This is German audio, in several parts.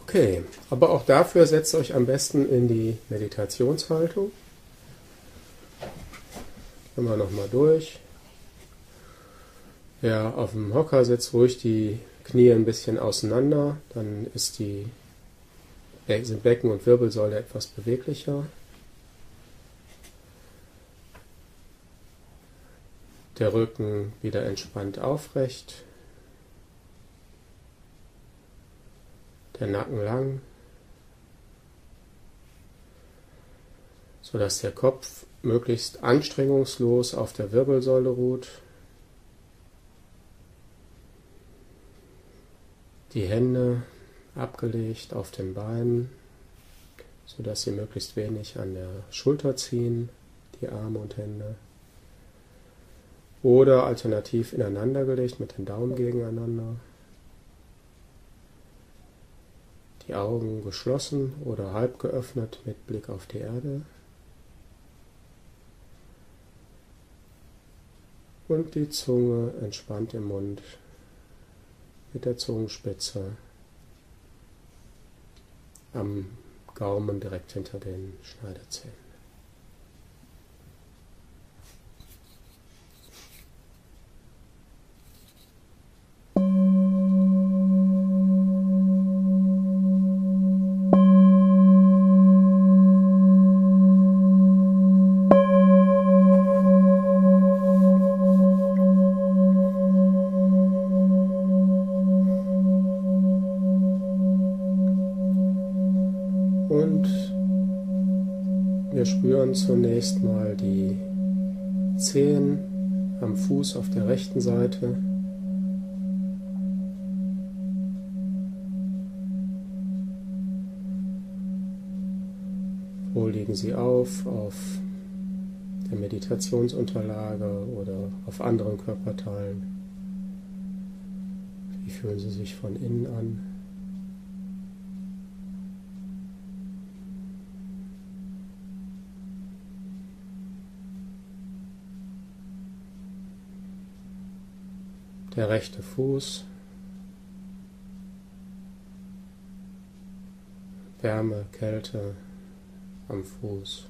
Okay, aber auch dafür setzt euch am besten in die Meditationshaltung. Gehen wir nochmal durch. Ja, auf dem Hocker setzt ruhig die Knie ein bisschen auseinander, dann sind Becken und Wirbelsäule etwas beweglicher. Der Rücken wieder entspannt aufrecht. Der Nacken lang, sodass der Kopf möglichst anstrengungslos auf der Wirbelsäule ruht. Die Hände abgelegt auf den Beinen, sodass sie möglichst wenig an der Schulter ziehen, die Arme und Hände. Oder alternativ ineinander gelegt mit den Daumen gegeneinander. Die Augen geschlossen oder halb geöffnet mit Blick auf die Erde. Und die Zunge entspannt im Mund mit der Zungenspitze am Gaumen direkt hinter den Schneidezähnen. Und wir spüren zunächst mal die Zehen am Fuß auf der rechten Seite. Wo liegen sie auf der Meditationsunterlage oder auf anderen Körperteilen? Wie fühlen sie sich von innen an? Der rechte Fuß, Wärme, Kälte am Fuß.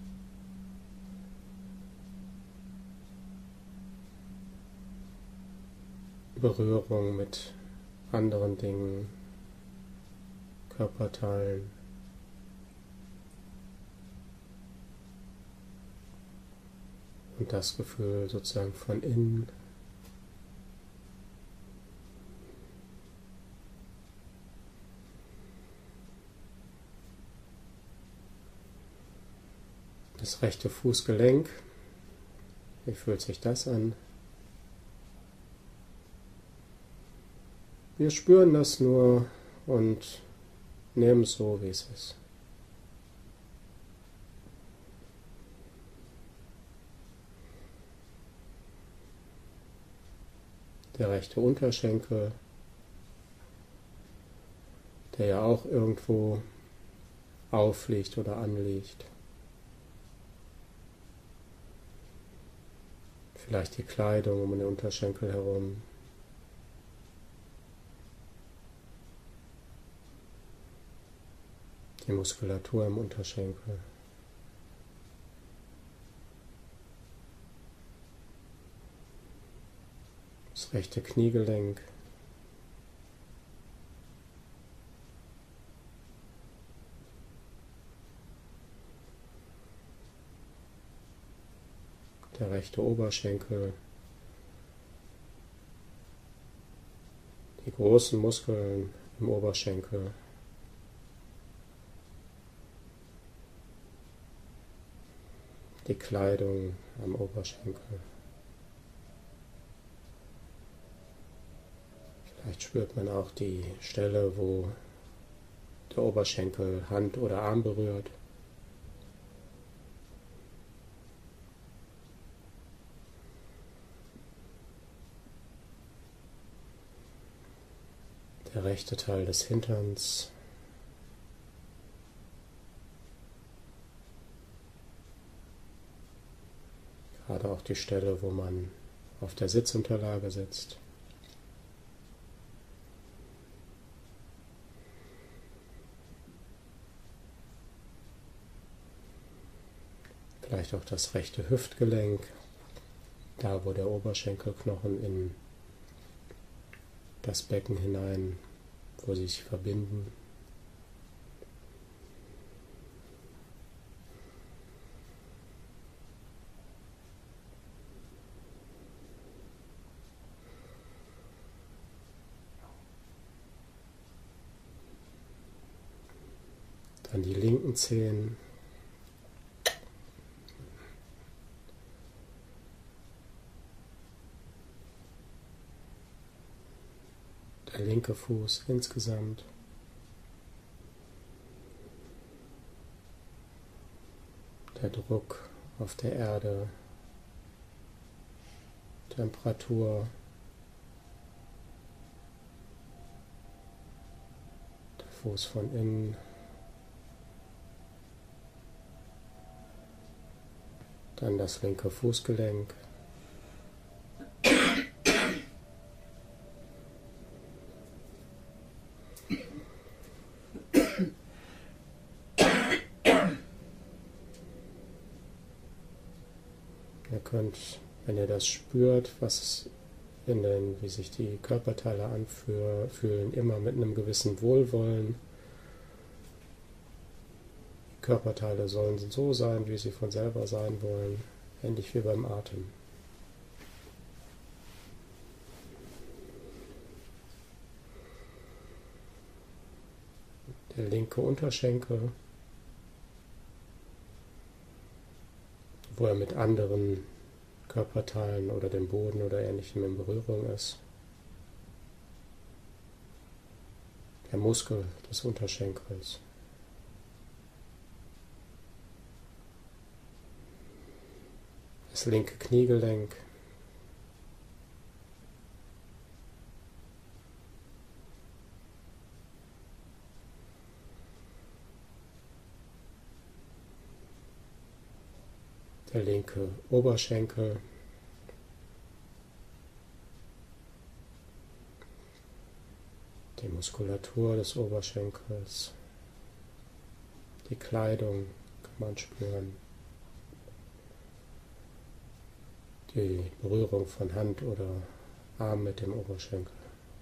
Berührung mit anderen Dingen, Körperteilen. Und das Gefühl sozusagen von innen. Das rechte Fußgelenk, wie fühlt sich das an? Wir spüren das nur und nehmen es so, wie es ist. Der rechte Unterschenkel, der ja auch irgendwo aufliegt oder anliegt. Vielleicht die Kleidung um den Unterschenkel herum. Die Muskulatur im Unterschenkel. Das rechte Kniegelenk. Der rechte Oberschenkel, die großen Muskeln im Oberschenkel, die Kleidung am Oberschenkel. Vielleicht spürt man auch die Stelle, wo der Oberschenkel Hand oder Arm berührt. Der rechte Teil des Hinterns, gerade auch die Stelle, wo man auf der Sitzunterlage sitzt. Vielleicht auch das rechte Hüftgelenk, da wo der Oberschenkelknochen in das Becken hinein, wo sie sich verbinden. Dann die linken Zehen. Der linke Fuß insgesamt. Der Druck auf der Erde. Temperatur. Der Fuß von innen. Dann das linke Fußgelenk. Ihr könnt, wenn ihr das spürt, wie sich die Körperteile anfühlen, immer mit einem gewissen Wohlwollen. Die Körperteile sollen so sein, wie sie von selber sein wollen, ähnlich wie beim Atem. Der linke Unterschenkel, wo er mit anderen Körperteilen oder dem Boden oder Ähnlichem in Berührung ist. Der Muskel des Unterschenkels. Das linke Kniegelenk. Der linke Oberschenkel. Die Muskulatur des Oberschenkels. Die Kleidung kann man spüren. Die Berührung von Hand oder Arm mit dem Oberschenkel.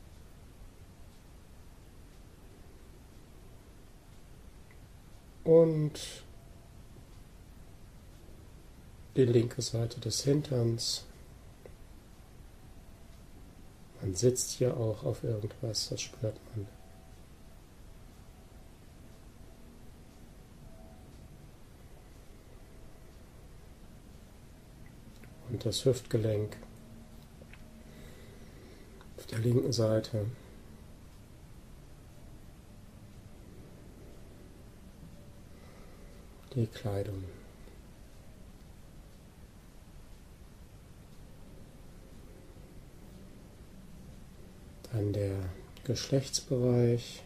Und die linke Seite des Hinterns. Man sitzt hier auch auf irgendwas, das spürt man. Und das Hüftgelenk auf der linken Seite. Die Kleidung. Dann der Geschlechtsbereich.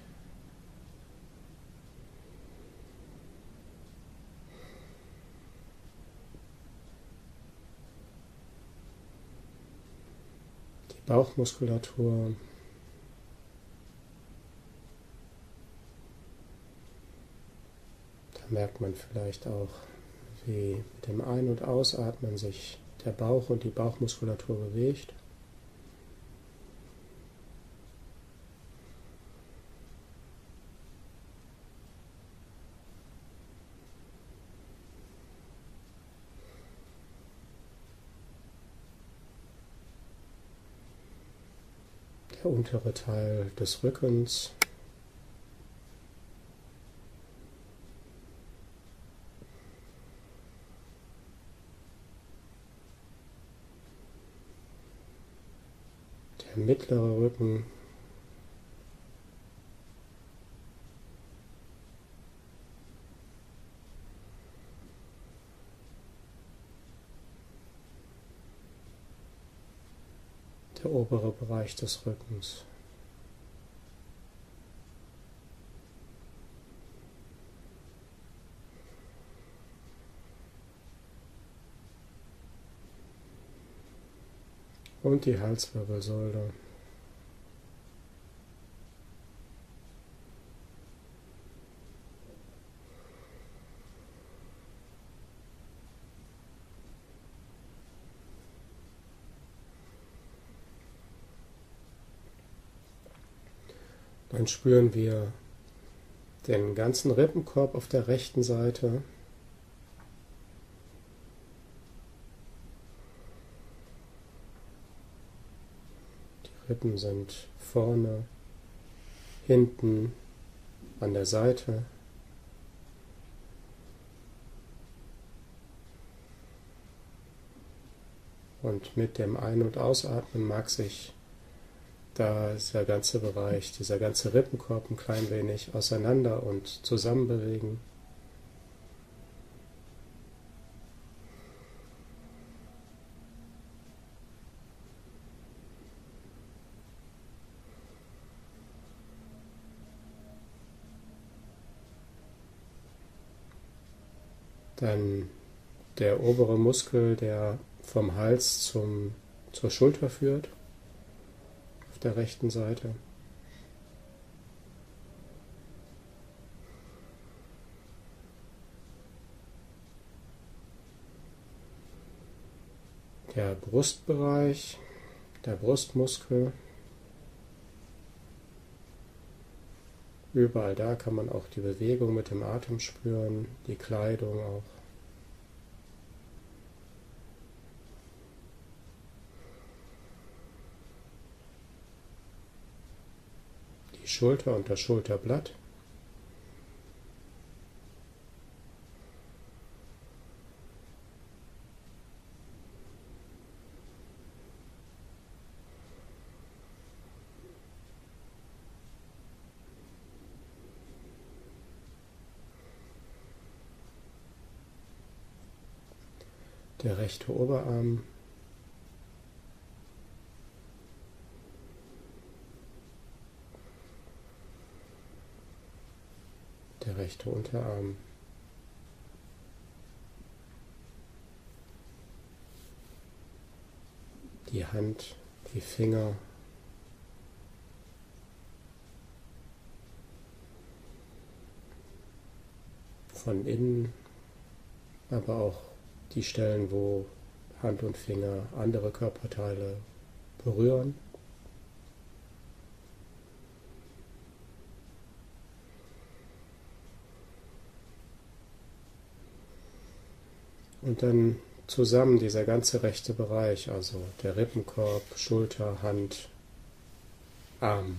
Die Bauchmuskulatur. Da merkt man vielleicht auch, wie mit dem Ein- und Ausatmen sich der Bauch und die Bauchmuskulatur bewegt. Der untere Teil des Rückens. Der mittlere Rücken. Der obere Bereich des Rückens. Und die Halswirbelsäule. Dann spüren wir den ganzen Rippenkorb auf der rechten Seite. Die Rippen sind vorne, hinten, an der Seite. Und mit dem Ein- und Ausatmen mag sich da dieser ganze Bereich, dieser ganze Rippenkorb ein klein wenig auseinander und zusammen bewegen. Dann der obere Muskel, der vom Hals zur Schulter führt, auf der rechten Seite. Der Brustbereich, der Brustmuskel. Überall da kann man auch die Bewegung mit dem Atem spüren, die Kleidung auch. Die Schulter und das Schulterblatt. Der rechte Oberarm. Der rechte Unterarm. Die Hand, die Finger. Von innen, aber auch die Stellen, wo Hand und Finger andere Körperteile berühren. Und dann zusammen dieser ganze rechte Bereich, also der Rippenkorb, Schulter, Hand, Arm.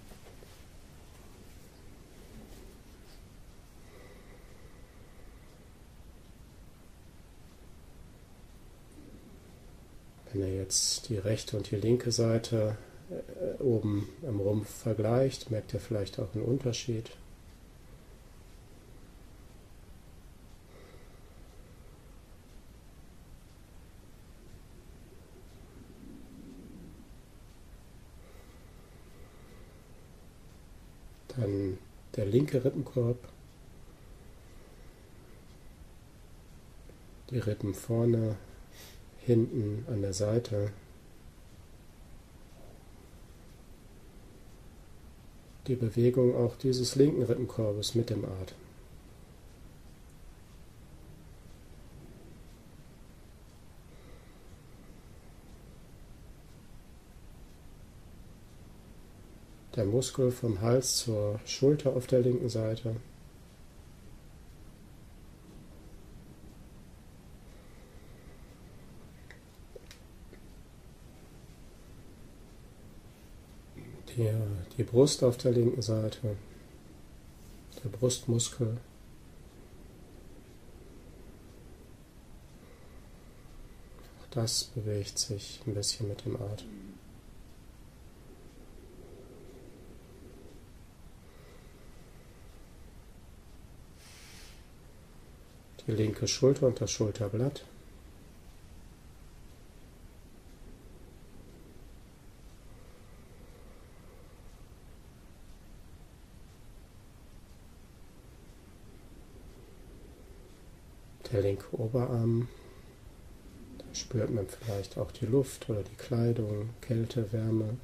Wenn ihr jetzt die rechte und die linke Seite oben am Rumpf vergleicht, merkt ihr vielleicht auch einen Unterschied. Dann der linke Rippenkorb, die Rippen vorne, hinten an der Seite, die Bewegung auch dieses linken Rippenkorbes mit dem Atem. Der Muskel vom Hals zur Schulter auf der linken Seite. Die Brust auf der linken Seite, der Brustmuskel. Auch das bewegt sich ein bisschen mit dem Atem. Die linke Schulter und das Schulterblatt. Der linke Oberarm, da spürt man vielleicht auch die Luft oder die Kleidung, Kälte, Wärme.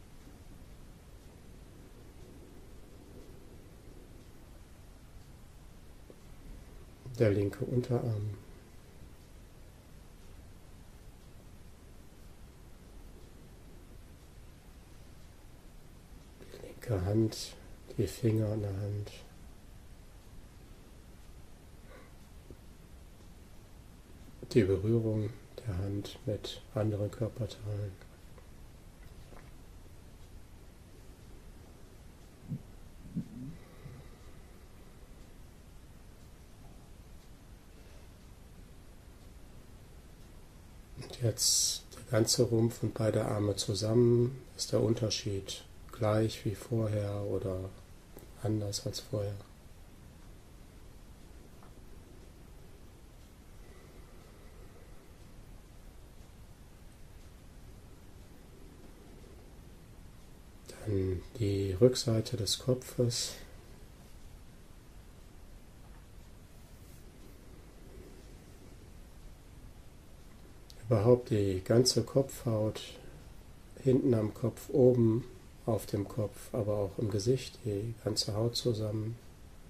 Der linke Unterarm. Die linke Hand, die Finger an der Hand. Die Berührung der Hand mit anderen Körperteilen. Und jetzt der ganze Rumpf und beide Arme zusammen. Ist der Unterschied gleich wie vorher oder anders als vorher? Dann die Rückseite des Kopfes. Überhaupt die ganze Kopfhaut, hinten am Kopf, oben auf dem Kopf, aber auch im Gesicht, die ganze Haut zusammen.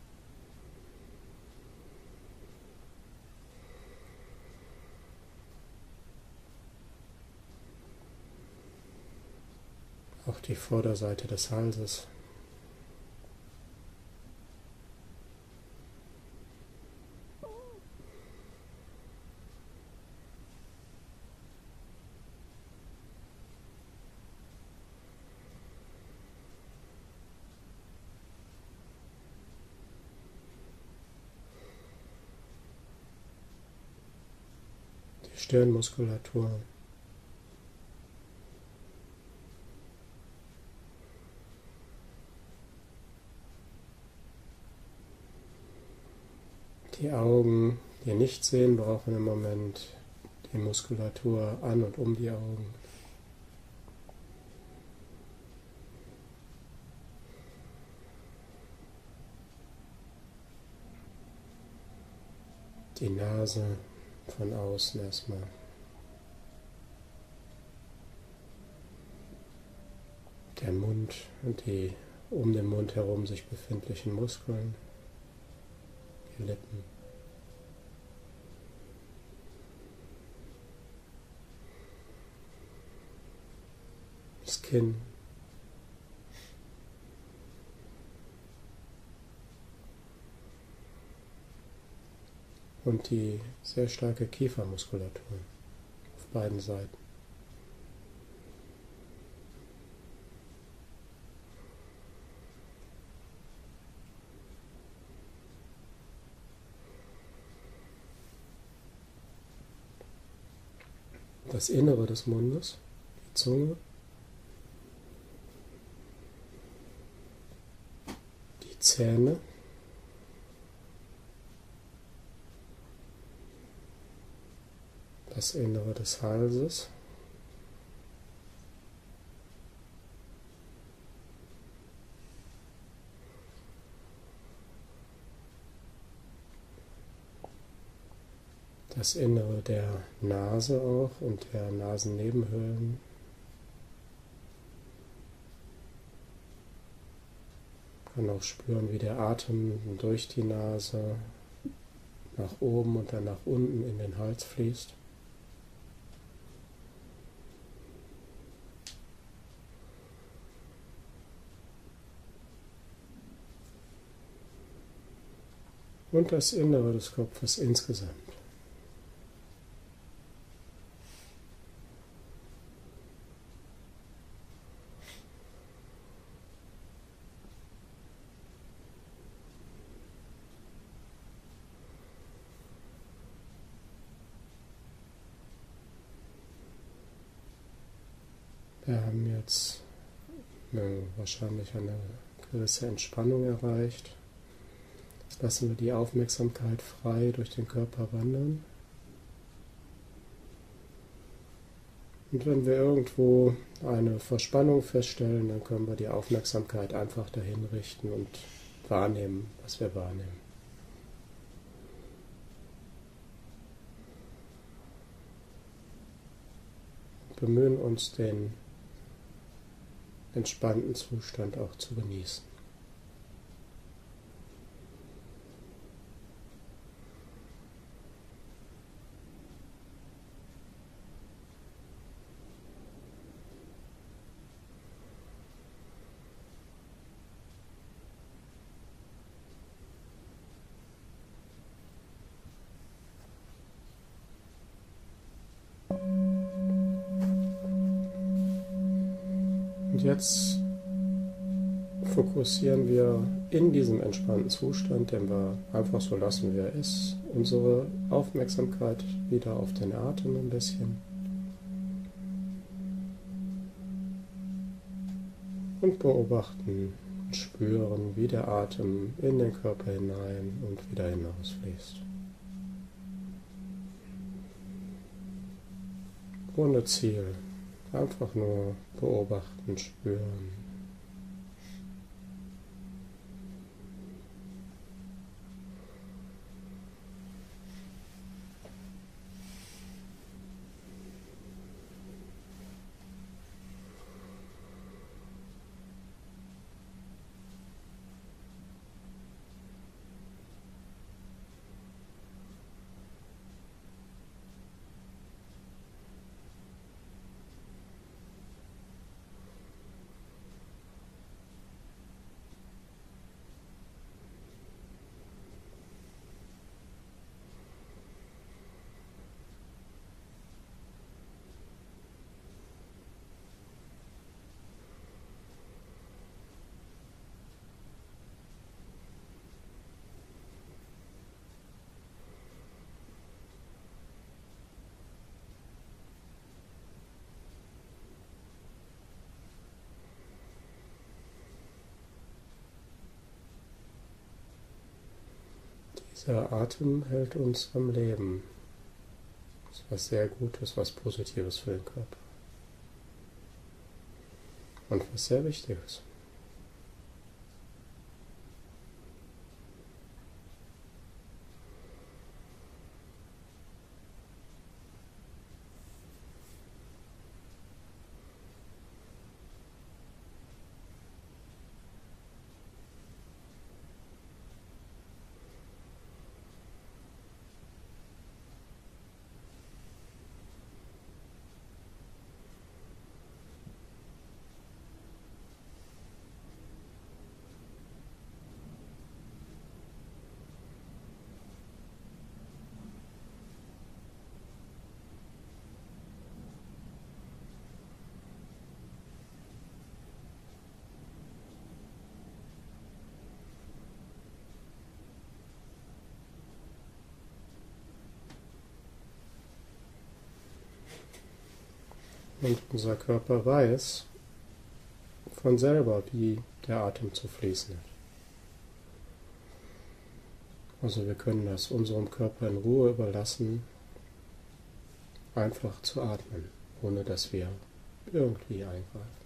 Auch die Vorderseite des Halses. Die Stirnmuskulatur. Die Augen, die nicht sehen, brauchen im Moment die Muskulatur an und um die Augen. Die Nase von außen erstmal. Der Mund und die um den Mund herum sich befindlichen Muskeln. Die Lippen. Das Kinn. Und die sehr starke Kiefermuskulatur auf beiden Seiten. Das Innere des Mundes, die Zunge, die Zähne, das Innere des Halses, das Innere der Nase auch und der Nasennebenhöhlen. Man kann auch spüren, wie der Atem durch die Nase nach oben und dann nach unten in den Hals fließt. Und das Innere des Kopfes insgesamt. Wir haben jetzt wahrscheinlich eine gewisse Entspannung erreicht. Jetzt lassen wir die Aufmerksamkeit frei durch den Körper wandern. Und wenn wir irgendwo eine Verspannung feststellen, dann können wir die Aufmerksamkeit einfach dahin richten und wahrnehmen, was wir wahrnehmen. Bemühen uns, den entspannten Zustand auch zu genießen. Und jetzt fokussieren wir in diesem entspannten Zustand, den wir einfach so lassen, wie er ist, unsere Aufmerksamkeit wieder auf den Atem ein bisschen. Und beobachten und spüren, wie der Atem in den Körper hinein und wieder hinausfließt. Ohne Ziel, einfach nur beobachten, spüren. Dieser Atem hält uns am Leben. Das ist was sehr Gutes, was Positives für den Körper. Und was sehr Wichtiges. Und unser Körper weiß von selber, wie der Atem zu fließen hat. Also wir können das unserem Körper in Ruhe überlassen, einfach zu atmen, ohne dass wir irgendwie eingreifen.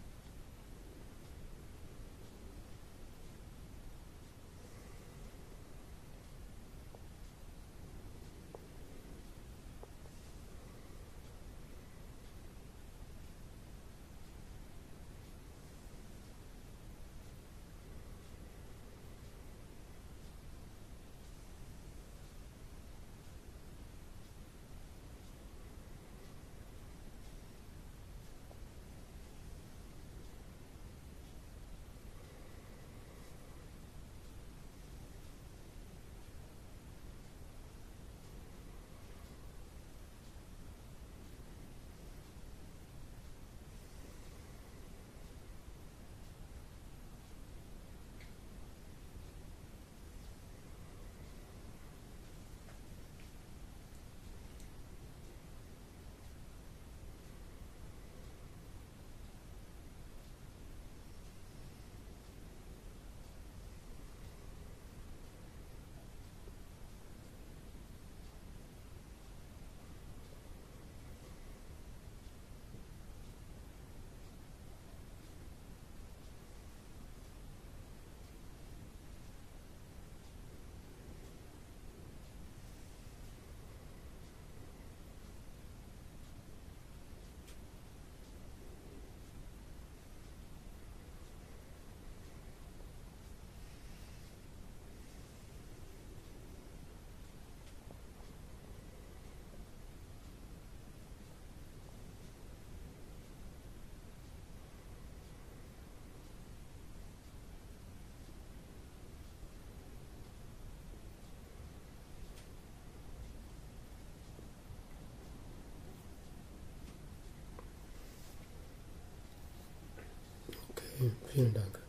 Vielen Dank.